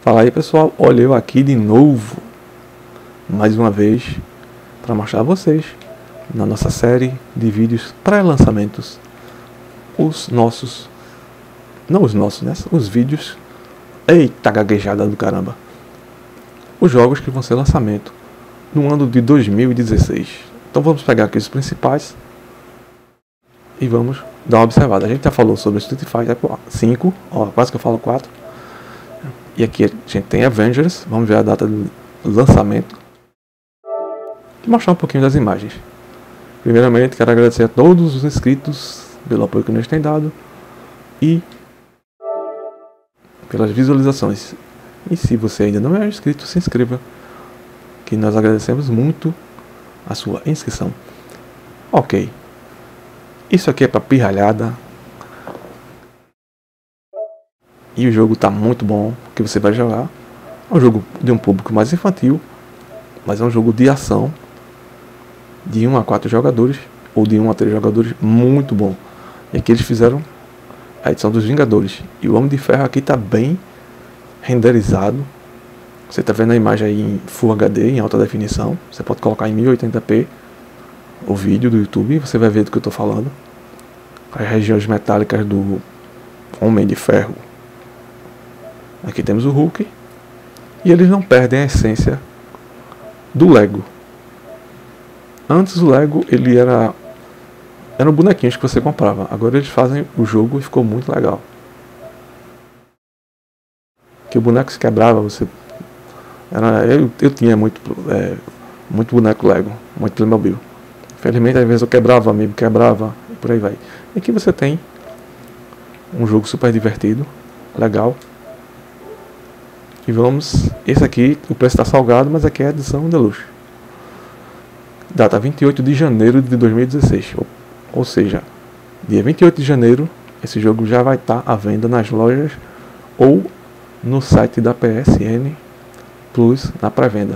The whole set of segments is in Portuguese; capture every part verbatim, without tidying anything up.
Fala aí pessoal, olha eu aqui de novo, mais uma vez, para mostrar a vocês, na nossa série de vídeos pré-lançamentos, os nossos, não os nossos, né, os vídeos, eita gaguejada do caramba, os jogos que vão ser lançamento no ano de dois mil e dezesseis. Então vamos pegar aqui os principais e vamos dar uma observada. A gente já falou sobre Street Fighter cinco, ó, quase que eu falo quatro. E aqui a gente tem Avengers, vamos ver a data do lançamento e mostrar um pouquinho das imagens. Primeiramente quero agradecer a todos os inscritos pelo apoio que nos têm dado e pelas visualizações. E se você ainda não é inscrito, se inscreva, que nós agradecemos muito a sua inscrição. Ok, isso aqui é para pirralhada. E o jogo tá muito bom, que você vai jogar. É um jogo de um público mais infantil, mas é um jogo de ação de um a quatro jogadores, ou de um a três jogadores, muito bom. E aqui eles fizeram a edição dos Vingadores. E o Homem de Ferro aqui tá bem renderizado. Você tá vendo a imagem aí em Full H D, em alta definição. Você pode colocar em mil e oitenta p o vídeo do YouTube, você vai ver do que eu tô falando. As regiões metálicas do Homem de Ferro. Aqui temos o Hulk. E eles não perdem a essência do Lego. Antes o Lego ele era eram bonequinhos que você comprava. Agora eles fazem o jogo e ficou muito legal. Que o boneco se quebrava, você era, eu, eu tinha muito é, muito boneco Lego, muito Playmobil. Infelizmente às vezes eu quebrava, amigo quebrava e por aí vai. E aqui você tem um jogo super divertido, legal. E vamos, esse aqui, o preço está salgado, mas aqui é a edição deluxe. Data vinte e oito de janeiro de dois mil e dezesseis. Ou, ou seja, dia vinte e oito de janeiro, esse jogo já vai estar à venda nas lojas ou no site da P S N Plus na pré-venda.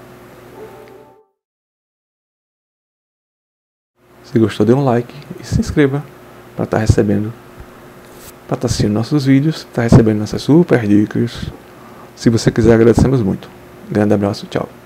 Se gostou, dê um like e se inscreva para estar recebendo, para estar assistindo nossos vídeos, estar recebendo nossas super dicas. Se você quiser, agradecemos muito. Grande abraço, tchau.